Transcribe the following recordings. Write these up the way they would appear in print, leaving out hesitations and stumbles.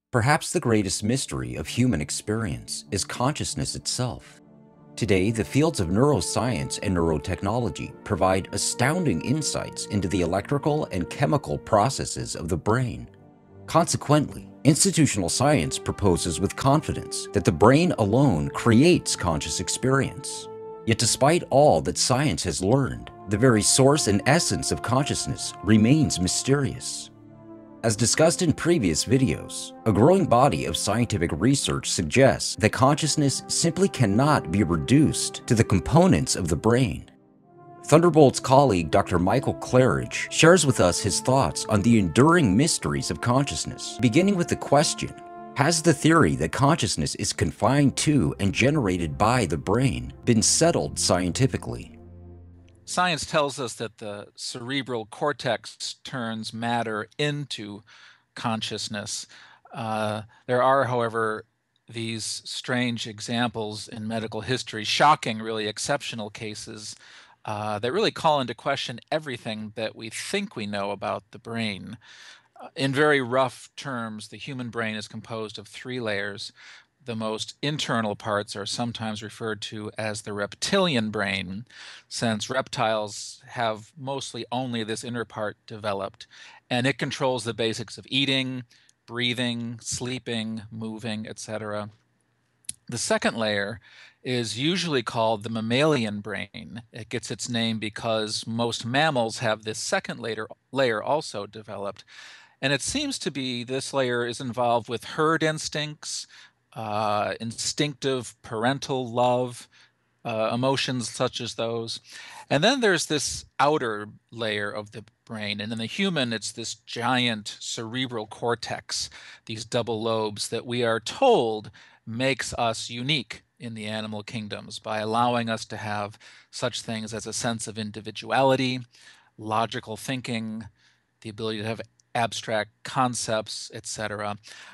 Perhaps the greatest mystery of human experience is consciousness itself. Today, the fields of neuroscience and neurotechnology provide astounding insights into the electrical and chemical processes of the brain. Consequently, institutional science proposes with confidence that the brain alone creates conscious experience. Yet despite all that science has learned, the very source and essence of consciousness remains mysterious. As discussed in previous videos, a growing body of scientific research suggests that consciousness simply cannot be reduced to the components of the brain. Thunderbolts colleague Dr. Michael Clarage shares with us his thoughts on the enduring mysteries of consciousness, beginning with the question, has the theory that consciousness is confined to and generated by the brain been settled scientifically? Science tells us that the cerebral cortex turns matter into consciousness. There are, however, these strange examples in medical history, shocking, really exceptional cases that really call into question everything that we think we know about the brain. In very rough terms, the human brain is composed of three layers. The most internal parts are sometimes referred to as the reptilian brain, since reptiles have mostly only this inner part developed, and it controls the basics of eating, breathing, sleeping, moving, etc. The second layer is usually called the mammalian brain. It gets its name because most mammals have this second layer also developed. And it seems to be this layer is involved with herd instincts, instinctive parental love, emotions such as those. And then there's this outer layer of the brain. And in the human, it's this giant cerebral cortex, these double lobes that we are told makes us unique in the animal kingdoms by allowing us to have such things as a sense of individuality, logical thinking, the ability to have abstract concepts, etc.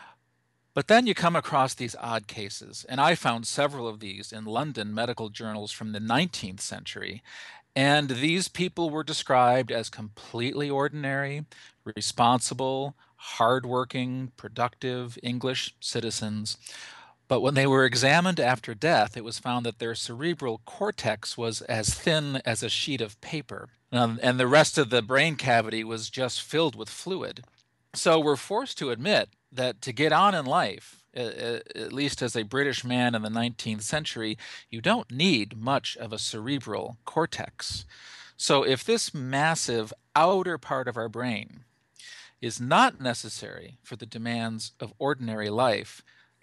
But then you come across these odd cases, and I found several of these in London medical journals from the 19th century. And these people were described as completely ordinary, responsible, hardworking, productive English citizens. But when they were examined after death, it was found that their cerebral cortex was as thin as a sheet of paper, and the rest of the brain cavity was just filled with fluid. So we're forced to admit that to get on in life, at least as a British man in the 19th century, you don't need much of a cerebral cortex. So if this massive outer part of our brain is not necessary for the demands of ordinary life,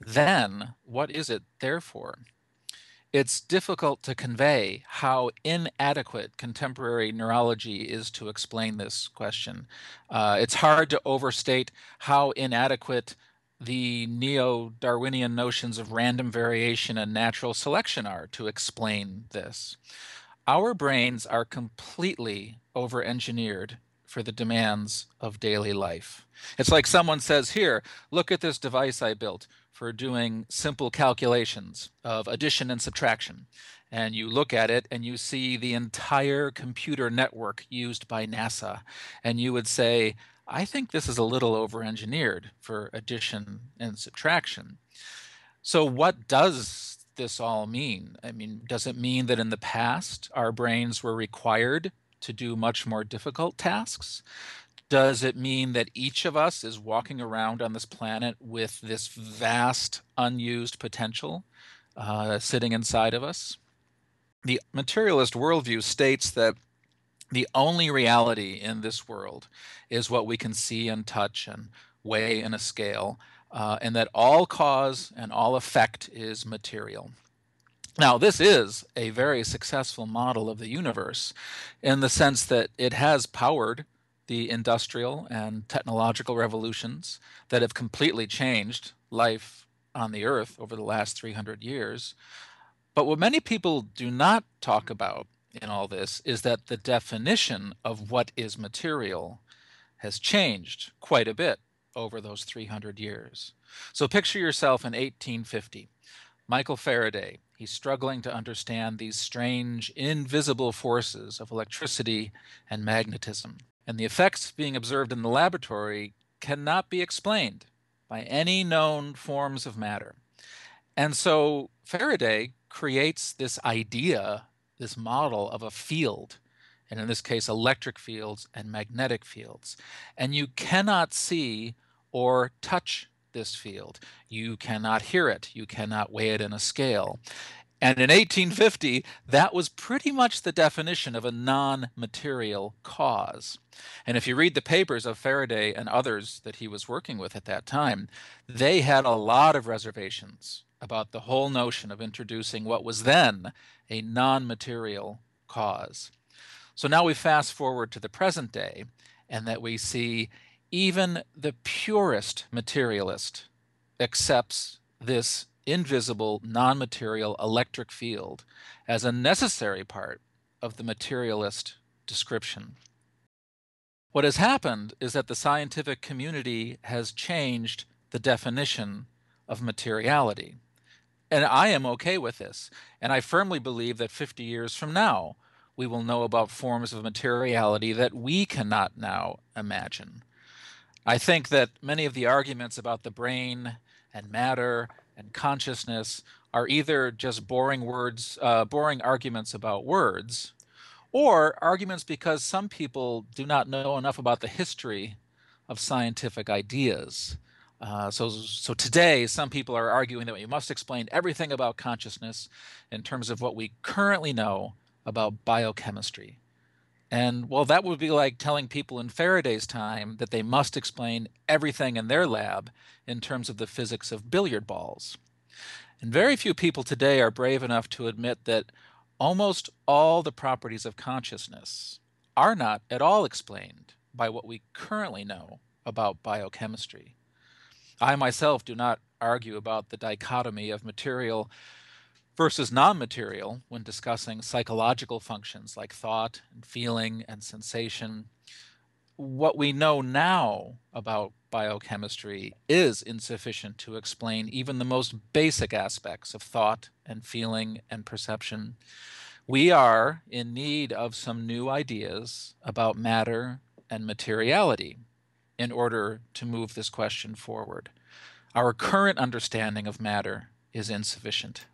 then what is it there for? It's difficult to convey how inadequate contemporary neurology is to explain this question. It's hard to overstate how inadequate the neo-Darwinian notions of random variation and natural selection are to explain this. Our brains are completely over-engineered for the demands of daily life. It's like someone says, here, look at this device I built for doing simple calculations of addition and subtraction. And you look at it and you see the entire computer network used by NASA. And you would say, I think this is a little over-engineered for addition and subtraction. So what does this all mean? I mean, does it mean that in the past our brains were required to do much more difficult tasks? Does it mean that each of us is walking around on this planet with this vast unused potential sitting inside of us? The materialist worldview states that the only reality in this world is what we can see and touch and weigh in a scale, and that all cause and all effect is material. Now, this is a very successful model of the universe in the sense that it has powered the industrial and technological revolutions that have completely changed life on the Earth over the last 300 years. But what many people do not talk about in all this is that the definition of what is material has changed quite a bit over those 300 years. So picture yourself in 1850. Michael Faraday, he's struggling to understand these strange, invisible forces of electricity and magnetism. And the effects being observed in the laboratory cannot be explained by any known forms of matter. And so Faraday creates this idea, this model of a field, and in this case, electric fields and magnetic fields. And you cannot see or touch this field. You cannot hear it. You cannot weigh it in a scale. And in 1850, that was pretty much the definition of a non-material cause. And if you read the papers of Faraday and others that he was working with at that time, they had a lot of reservations about the whole notion of introducing what was then a non-material cause. So now we fast forward to the present day, and that we see even the purest materialist accepts this invisible, non-material electric field as a necessary part of the materialist description. What has happened is that the scientific community has changed the definition of materiality. And I am okay with this. And I firmly believe that 50 years from now, we will know about forms of materiality that we cannot now imagine. I think that many of the arguments about the brain and matter and consciousness are either just boring arguments about words, or arguments because some people do not know enough about the history of scientific ideas. So today, some people are arguing that we must explain everything about consciousness in terms of what we currently know about biochemistry. And well, that would be like telling people in Faraday's time that they must explain everything in their lab in terms of the physics of billiard balls. And very few people today are brave enough to admit that almost all the properties of consciousness are not at all explained by what we currently know about biochemistry. I myself do not argue about the dichotomy of material versus non-material when discussing psychological functions like thought and feeling and sensation. What we know now about biochemistry is insufficient to explain even the most basic aspects of thought and feeling and perception. We are in need of some new ideas about matter and materiality in order to move this question forward. Our current understanding of matter is insufficient.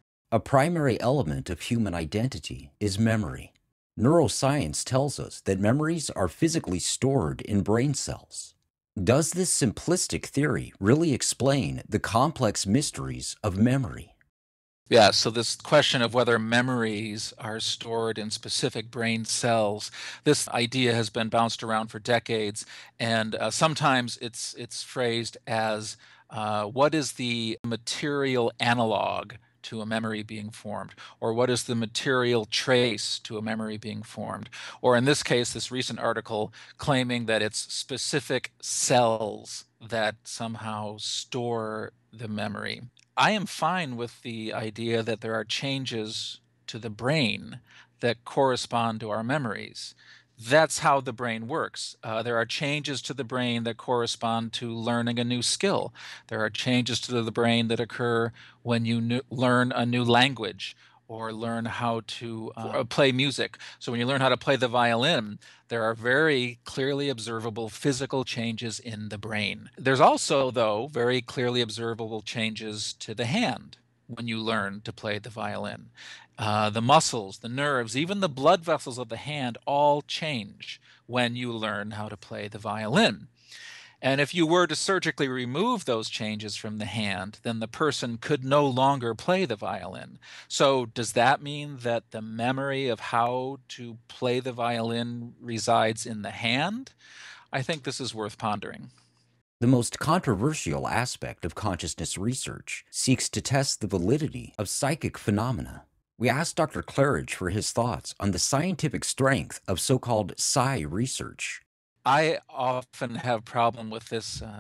A primary element of human identity is memory. Neuroscience tells us that memories are physically stored in brain cells. Does this simplistic theory really explain the complex mysteries of memory? Yeah, so this question of whether memories are stored in specific brain cells, this idea has been bounced around for decades, and sometimes it's phrased as what is the material analog to a memory being formed, or what is the material trace to a memory being formed, or in this case, this recent article claiming that it's specific cells that somehow store the memory. I am fine with the idea that there are changes to the brain that correspond to our memories. That's how the brain works. There are changes to the brain that correspond to learning a new skill. There are changes to the brain that occur when you learn a new language or learn how to play music. So when you learn how to play the violin, there are very clearly observable physical changes in the brain. There's also, though, very clearly observable changes to the hand when you learn to play the violin. The muscles, the nerves, even the blood vessels of the hand all change when you learn how to play the violin. And if you were to surgically remove those changes from the hand, then the person could no longer play the violin. So does that mean that the memory of how to play the violin resides in the hand? I think this is worth pondering. The most controversial aspect of consciousness research seeks to test the validity of psychic phenomena. We asked Dr. Clarage for his thoughts on the scientific strength of so-called psi research. I often have problem with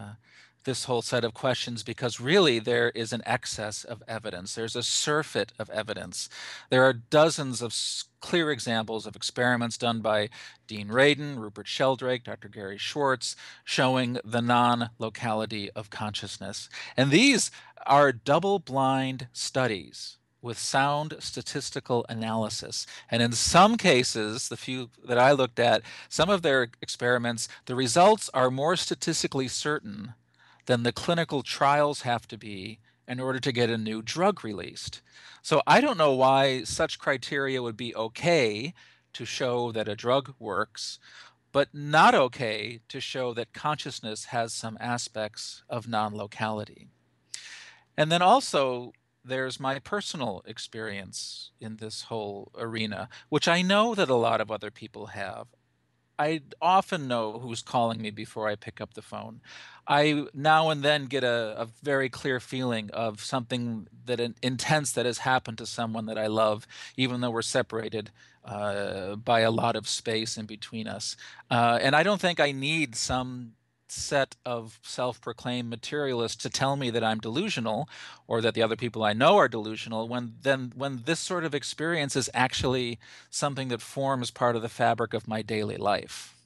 this whole set of questions because really there is an excess of evidence. There's a surfeit of evidence. There are dozens of clear examples of experiments done by Dean Radin, Rupert Sheldrake, Dr. Gary Schwartz, showing the non-locality of consciousness. And these are double-blind studies with sound statistical analysis. And in some cases, the few that I looked at, some of their experiments, the results are more statistically certain than the clinical trials have to be in order to get a new drug released. So I don't know why such criteria would be okay to show that a drug works, but not okay to show that consciousness has some aspects of non-locality. And then also, there's my personal experience in this whole arena, which I know that a lot of other people have. I often know who's calling me before I pick up the phone. I now and then get a very clear feeling of something that intense that has happened to someone that I love, even though we're separated by a lot of space in between us. And I don't think I need some set of self-proclaimed materialists to tell me that I'm delusional or that the other people I know are delusional when this sort of experience is actually something that forms part of the fabric of my daily life.